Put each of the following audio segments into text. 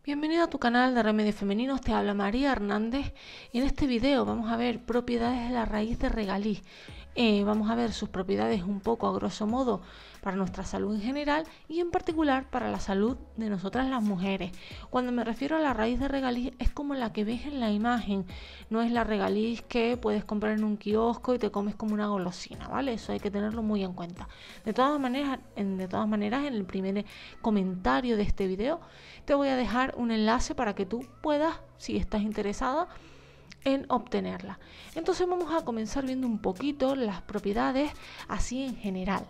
Bienvenido a tu canal de Remedios Femeninos, te habla María Hernández y en este video vamos a ver propiedades de la raíz de regaliz. Vamos a ver sus propiedades un poco a grosso modo para nuestra salud en general y en particular para la salud de nosotras las mujeres. Cuando me refiero a la raíz de regaliz es como la que ves en la imagen, no es la regaliz que puedes comprar en un kiosco y te comes como una golosina, ¿vale? Eso hay que tenerlo muy en cuenta. De todas maneras, en el primer comentario de este video te voy a dejar un enlace para que tú puedas, si estás interesada, en obtenerla. Entonces vamos a comenzar viendo un poquito las propiedades así en general.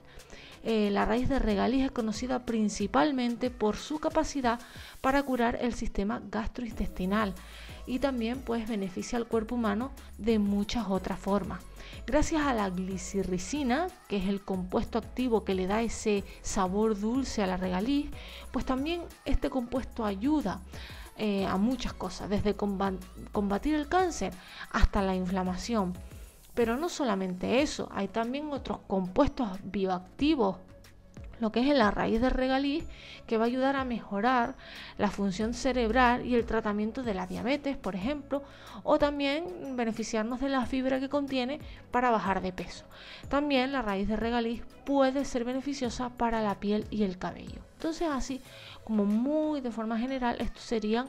La raíz de regaliz es conocida principalmente por su capacidad para curar el sistema gastrointestinal y también pues beneficia al cuerpo humano de muchas otras formas. Gracias a la glicirricina, que es el compuesto activo que le da ese sabor dulce a la regaliz, pues también este compuesto ayuda a muchas cosas, desde combatir el cáncer hasta la inflamación. Pero no solamente eso, hay también otros compuestos bioactivos, lo que es en la raíz de regaliz, que va a ayudar a mejorar la función cerebral y el tratamiento de la diabetes, por ejemplo, o también beneficiarnos de la fibra que contiene para bajar de peso. También la raíz de regaliz puede ser beneficiosa para la piel y el cabello. Entonces, así como muy de forma general, estos serían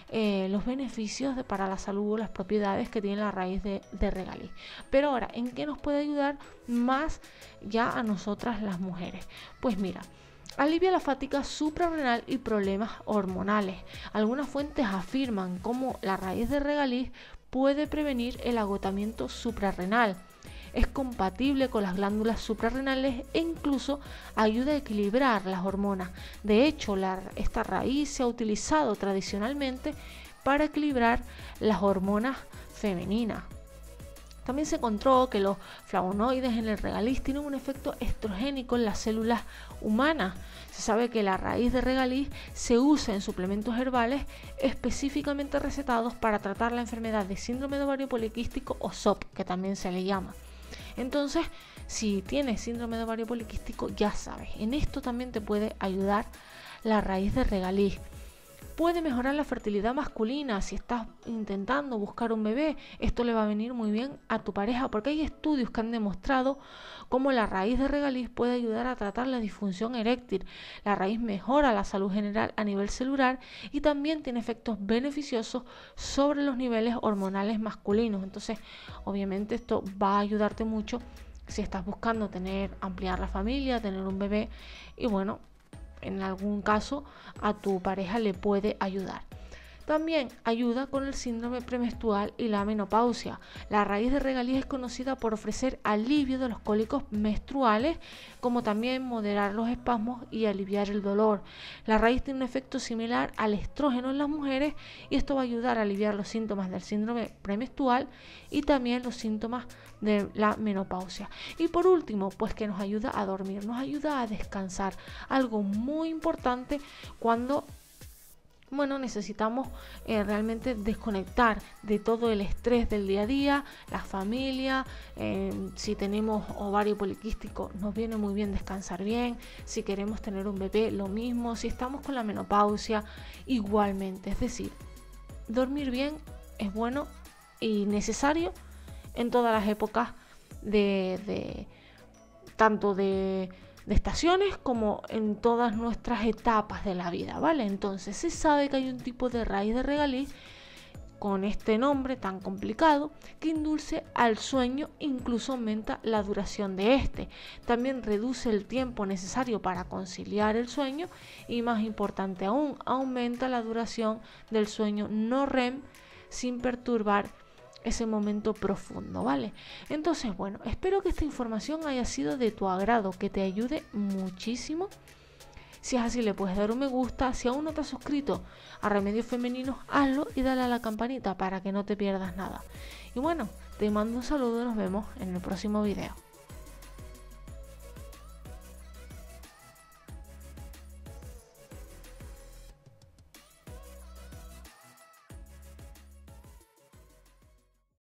los beneficios para la salud, las propiedades que tiene la raíz de regaliz. Pero ahora, ¿en qué nos puede ayudar más ya a nosotras las mujeres? Pues mira, alivia la fatiga suprarrenal y problemas hormonales. Algunas fuentes afirman cómo la raíz de regaliz puede prevenir el agotamiento suprarrenal. Es compatible con las glándulas suprarrenales e incluso ayuda a equilibrar las hormonas. De hecho, esta raíz se ha utilizado tradicionalmente para equilibrar las hormonas femeninas. También se encontró que los flavonoides en el regaliz tienen un efecto estrogénico en las células humanas. Se sabe que la raíz de regaliz se usa en suplementos herbales específicamente recetados para tratar la enfermedad de síndrome de ovario poliquístico o SOP, que también se le llama. Entonces, si tienes síndrome de ovario poliquístico, ya sabes, en esto también te puede ayudar la raíz de regaliz. Puede mejorar la fertilidad masculina. Si estás intentando buscar un bebé, esto le va a venir muy bien a tu pareja, porque hay estudios que han demostrado cómo la raíz de regaliz puede ayudar a tratar la disfunción eréctil. La raíz mejora la salud general a nivel celular y también tiene efectos beneficiosos sobre los niveles hormonales masculinos. Entonces, obviamente esto va a ayudarte mucho si estás buscando ampliar la familia, tener un bebé y bueno, en algún caso a tu pareja le puede ayudar. También ayuda con el síndrome premenstrual y la menopausia. La raíz de regaliz es conocida por ofrecer alivio de los cólicos menstruales, como también moderar los espasmos y aliviar el dolor. La raíz tiene un efecto similar al estrógeno en las mujeres y esto va a ayudar a aliviar los síntomas del síndrome premenstrual y también los síntomas de la menopausia. Y por último, pues que nos ayuda a dormir, nos ayuda a descansar. Algo muy importante cuando necesitamos realmente desconectar de todo el estrés del día a día, la familia. Si tenemos ovario poliquístico, nos viene muy bien descansar bien. Si queremos tener un bebé, lo mismo. Si estamos con la menopausia, igualmente. Es decir, dormir bien es bueno y necesario en todas las épocas tanto de estaciones como en todas nuestras etapas de la vida, ¿vale? Entonces se sabe que hay un tipo de raíz de regaliz con este nombre tan complicado que induce al sueño, incluso aumenta la duración de este. También reduce el tiempo necesario para conciliar el sueño y, más importante aún, aumenta la duración del sueño no REM sin perturbar ese momento profundo, ¿vale? Entonces, bueno, espero que esta información haya sido de tu agrado, que te ayude muchísimo. Si es así, le puedes dar un me gusta. Si aún no te has suscrito a Remedios Femeninos, hazlo y dale a la campanita para que no te pierdas nada. Y bueno, te mando un saludo y nos vemos en el próximo video.